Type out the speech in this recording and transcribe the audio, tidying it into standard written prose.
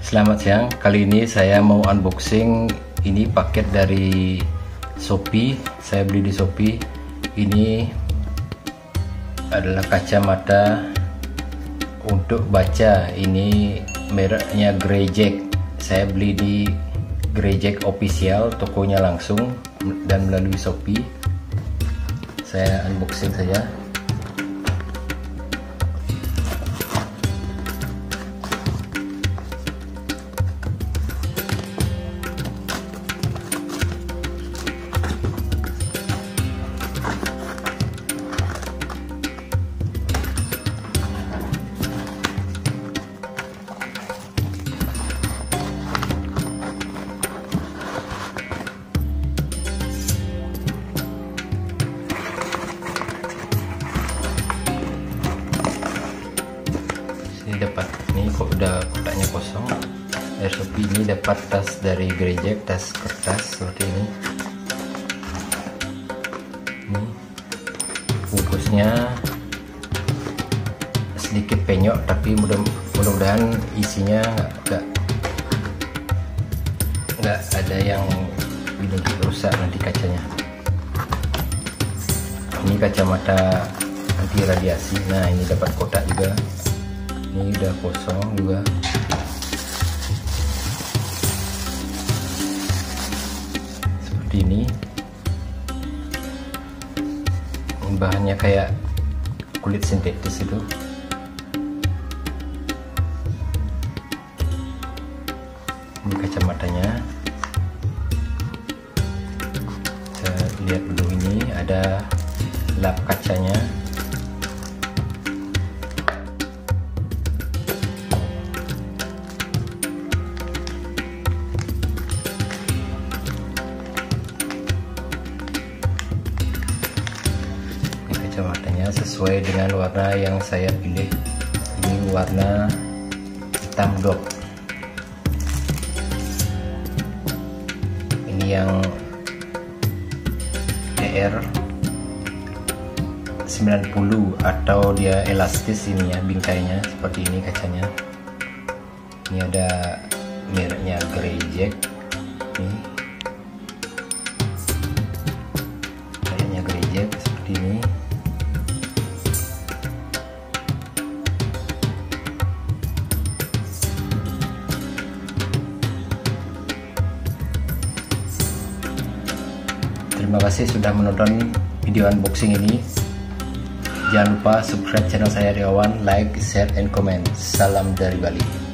Selamat siang, kali ini saya mau unboxing ini paket dari Shopee. Saya beli di Shopee. Ini adalah kacamata untuk baca. Ini mereknya Greyjack. Saya beli di Greyjack official, tokonya langsung dan melalui Shopee. Saya unboxing saja. Ini dapat, ini kok udah kotaknya kosong. Dari Shopee ini dapat tas dari Greyjack, tas kertas seperti ini. Ini bungkusnya sedikit penyok, tapi mudah-mudahan isinya nggak ada yang ini rusak nanti kacanya. Ini kacamata anti radiasi. Nah, ini dapat kotak juga. Ini udah kosong juga. Seperti ini. Bahannya kayak kulit sintetis itu. Ini kacamatanya. Saya lihat dulu, ini ada lap kacanya. Kacamatanya sesuai dengan warna yang saya pilih. Ini warna hitam dok. Ini yang ER 90 atau dia elastis ini ya, bingkainya seperti ini kacanya. Ini ada mereknya Greyjack. Ini mereknya Greyjack seperti ini. Terima kasih sudah menonton video unboxing ini. Jangan lupa subscribe channel saya Riawan, like, share, and comment. Salam dari Bali.